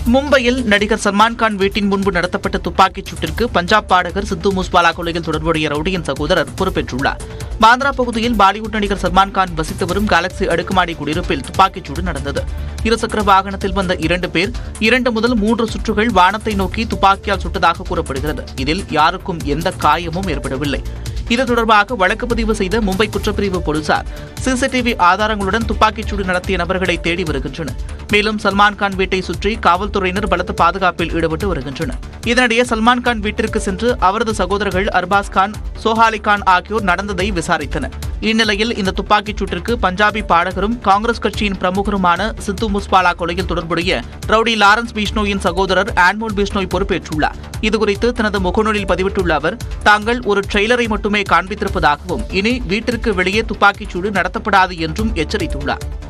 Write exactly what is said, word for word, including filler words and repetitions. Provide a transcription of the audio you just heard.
மும்பையில் நடிகர் சல்மான் கான் வீட்டின் முன்பு நடத்தப்பட்ட துப்பாக்கிச் சூட்டிற்கு பஞ்சாப் பாடகர் சித்து மூஸ்வாலா கொலையில் தொடர்புடைய ரவுடியின் சகோதரர் பொறுப்பேற்றுள்ளார். பாந்திரா பகுதியில் பாலிவுட் நடிகர் சல்மான் கான் வசித்து வரும் கேலக்ஸி அடுக்குமாடி குடியிருப்பில் துப்பாக்கிச் சூடு நடந்தது. இருசக்கர வாகனத்தில் வந்த இரண்டு பேர் இரண்டு முதல் மூன்று சுற்றுகள் வானத்தை நோக்கி துப்பாக்கியால் சுட்டதாக கூறப்படுகிறது. இதில் யாருக்கும் எந்த காயமும் ஏற்படவில்லை. இது தொடர்பாக வழக்கு பதிவு செய்த மும்பை குற்றப்பிரிவு போலீசார் சிசிடிவி ஆதாரங்களுடன் துப்பாக்கிச்சூடு நடத்திய நபர்களை தேடி வருகின்றனர். மேலும் சல்மான் கான் வீட்டை சுற்றி காவல்துறையினர் பலத்த பாதுகாப்பில் ஈடுபட்டு வருகின்றனர். இதனிடையே சல்மான் கான் வீட்டிற்கு சென்று அவரது சகோதரர்கள் அர்பாஸ் கான், சோஹாலி கான் ஆகியோர் நடந்ததை விசாரித்தனர். இந்நிலையில் இந்த துப்பாக்கிச் சூட்டிற்கு பஞ்சாபி பாடகரும் காங்கிரஸ் கட்சியின் பிரமுகருமான சித்து மூஸ்வாலா கொலையில் தொடர்புடைய ரவுடி லாரன்ஸ் பிஷ்னோயின் சகோதரர் ஆன்மோல் பிஷ்னோய் பொறுப்பேற்றுள்ளார். இதுகுறித்து தனது முகநூலில் பதிவிட்டுள்ள அவர், தாங்கள் ஒரு ட்ரெய்லரை மட்டுமே காண்பித்திருப்பதாகவும் இனி வீட்டிற்கு வெளியே துப்பாக்கிச்சூடு நடத்தப்படாது என்றும் எச்சரித்துள்ளார்.